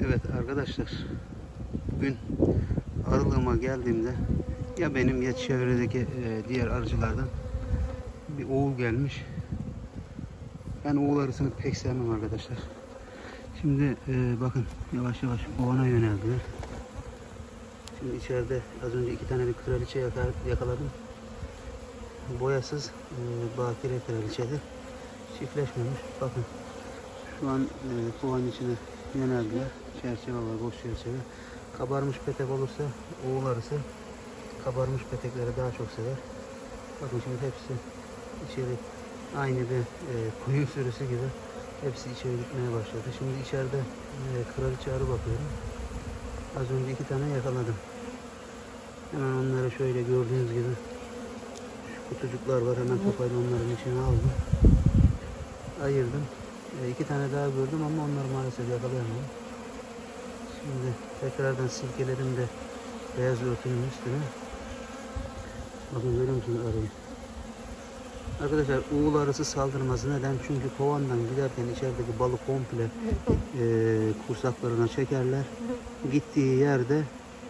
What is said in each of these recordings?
Evet arkadaşlar, bugün arılığıma geldiğimde ya benim ya çevredeki diğer arıcılardan bir oğul gelmiş. Ben oğul arısını pek sevmem arkadaşlar. Şimdi bakın yavaş yavaş ovana yöneldiler. Şimdi içeride az önce 2 tane bir kraliçe yakaladım. Boyasız bakire kraliçedir. Çiftleşmemiş. Bakın şu an kovanın içine yöneldiler. Çerçeve var, boş çerçeve. Kabarmış petek olursa oğul arısı kabarmış petekleri daha çok sever. Bakın şimdi hepsi içeri aynı bir koyun sürüsü gibi hepsi içeri gitmeye başladı. Şimdi içeride kraliçe arı bakıyorum. Az önce 2 tane yakaladım. Hemen onları şöyle gördüğünüz gibi şu kutucuklar var, hemen topayla onların içine aldım. Ayırdım. 2 tane daha gördüm ama onları maalesef yakalayamadım. Şimdi tekrardan silkeledim de beyaz örtünün üstüne. Bakın görüyor musunuz arıyı? Arkadaşlar oğul arısı saldırmaz. Neden? Çünkü kovandan giderken içerideki balı komple kursaklarına çekerler. Gittiği yerde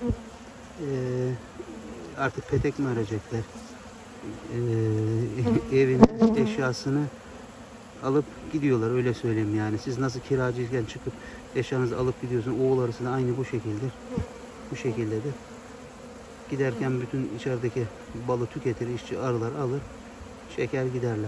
artık petek mi örecekler? Evine eşyasını alıp gidiyorlar, öyle söyleyeyim yani. Siz nasıl kiracıyken çıkıp eşyanızı alıp gidiyorsun, oğul arısı da aynı bu şekildedir. Bu şekildedir. Giderken bütün içerideki balı tüketir, işçi arılar alır, çeker giderler.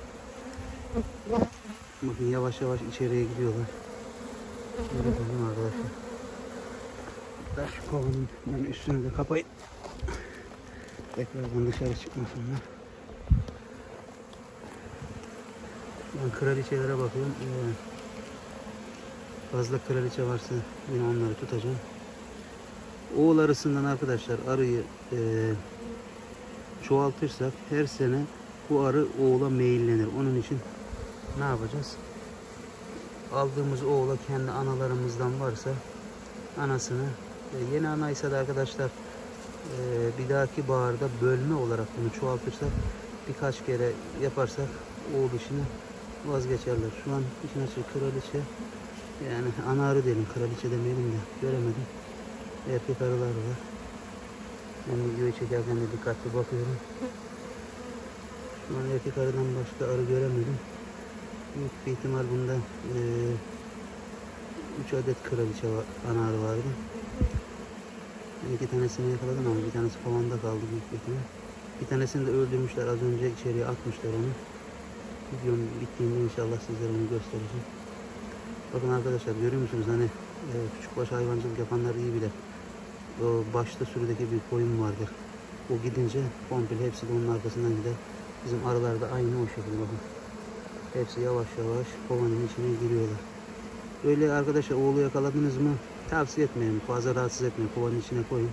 Bakın yavaş yavaş içeriye gidiyorlar. Şöyle bakın arkadaşlar. Ben şu kovanın üstünü de kapayın. Tekrardan dışarı çıkmasınlar. Ben kraliçelere bakıyorum. Fazla kraliçe varsa yine onları tutacağım. Oğul arısından arkadaşlar arıyı çoğaltırsak her sene bu arı oğula meyillenir. Onun için ne yapacağız? Aldığımız oğula kendi analarımızdan varsa anasını, yeni anaysa da arkadaşlar bir dahaki baharda bölme olarak bunu çoğaltırsak, birkaç kere yaparsak oğul işini vazgeçerler. Şu an işin açığı kraliçe, yani ana arı diyelim, kraliçe demeyelim de, göremedim. Erkek arılar var. Ben videoyu çekerken de dikkatli bakıyorum. Şu an erkek arıdan başka arı göremedim. Büyük bir ihtimal bunda 3 adet kraliçe var, ana arı vardı. Ben 2 tanesini yakaladım ama bir tanesi kovanda kaldı büyük bir ihtimal. Bir tanesini de öldürmüşler, az önce içeriye atmışlar onu. Videom bittiğinde inşallah sizlere onu göstereceğim. Bakın arkadaşlar, görüyor musunuz? Hani küçükbaş hayvancılık yapanlar iyi bilir. O başta sürüdeki bir koyun vardır. O gidince komple hepsi de onun arkasından gider. Bizim arılar da aynı o şekilde bakın. Hepsi yavaş yavaş kovanın içine giriyorlar. Böyle arkadaşlar, oğlu yakaladınız mı tavsiye etmeyin. Fazla rahatsız etmeyin. Kovanın içine koyun.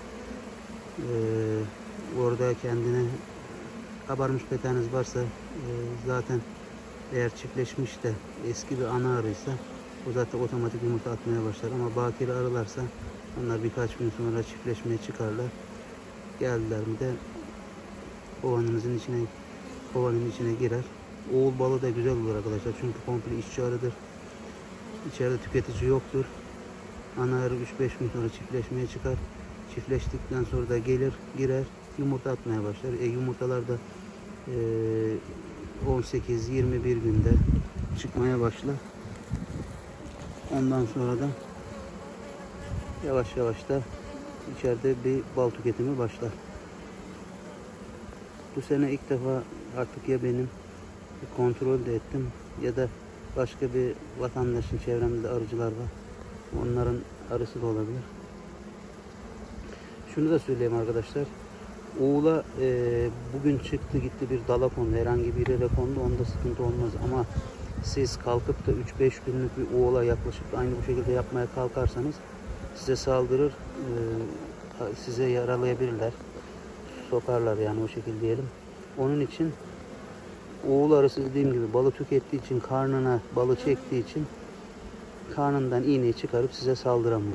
Orada kendine kabarmış peteğiniz varsa zaten eğer çiftleşmiş de eski bir ana arıysa o zaten otomatik yumurta atmaya başlar. Ama bakire arılarsa onlar birkaç gün sonra çiftleşmeye çıkarlar. Geldiler mi de kovanın içine girer. Oğul balı da güzel olur arkadaşlar. Çünkü komple işçi arıdır. İçeride tüketici yoktur. Ana arı 3-5 gün sonra çiftleşmeye çıkar. Çiftleştikten sonra da gelir, girer, yumurta atmaya başlar. Yumurtalar da 18-21 günde çıkmaya başlar. Ondan sonra da yavaş yavaş da içeride bir bal tüketimi başlar. Bu sene ilk defa artık ya benim kontrol de ettim ya da başka bir vatandaşın, çevremde de arıcılar var. Onların arısı da olabilir. Şunu da söyleyeyim arkadaşlar. Oğula bugün çıktı gitti bir dala kondu, herhangi bir yere kondu, onda sıkıntı olmaz. Ama siz kalkıp da 3-5 günlük bir oğula yaklaşık aynı bu şekilde yapmaya kalkarsanız size saldırır, size yaralayabilirler, sokarlar yani, o şekilde diyelim. Onun için oğul arısı dediğim gibi balı tükettiği için, karnına balı çektiği için karnından iğneyi çıkarıp size saldıramıyor.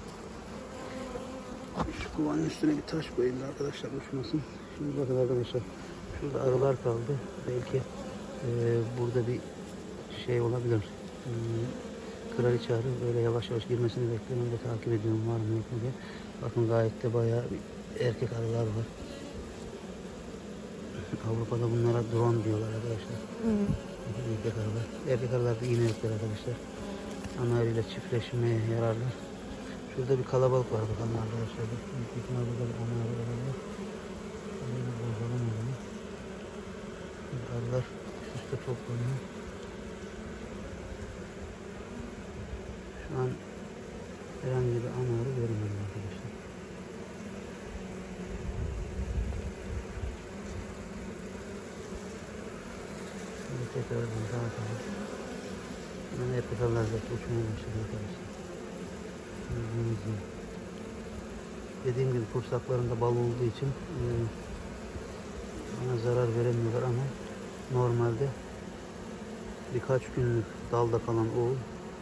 Şu kovanın üstüne bir taş koyayım arkadaşlar, uçmasın. Şimdi bakın arkadaşlar, şurada arılar kaldı. Belki burada bir şey olabilir. kraliçe arı. Böyle yavaş yavaş girmesini bekliyorum. Öyle takip ediyorum var mı yok mu diye. Bakın gayet de bayağı erkek arılar var. Avrupa'da bunlara drone diyorlar arkadaşlar. Erkek arılar. Erkek arılar da iğne yoklar arkadaşlar. Ana arıyla çiftleşmeye yararlı. Şurada bir kalabalık var bakalım arkadaşlar. Büyük ihtimal burada bir ana arı olabilir. Böyle bozalım o zaman. Arılar üst üste toplanıyor. Şu an herhangi bir ana arı görmedim arkadaşlar. Şimdi tekrardan dağıtalım. Hemen erkek arılar zaten uçmaya başladı arkadaşlar. Gördüğünüz gibi. Dediğim gibi kursaklarında bal olduğu için bana zarar veremiyorlar ama normalde birkaç günlük dalda kalan oğul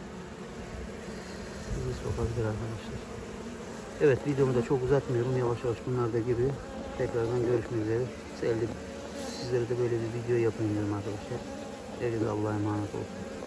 bizi sokabilir arkadaşlar. Evet, videomu da çok uzatmıyorum. Yavaş yavaş bunlar da giriyor. Tekrardan görüşmek üzere. Sizlere de böyle bir video yapayım diyorum arkadaşlar. Herkese Allah'a emanet olsun.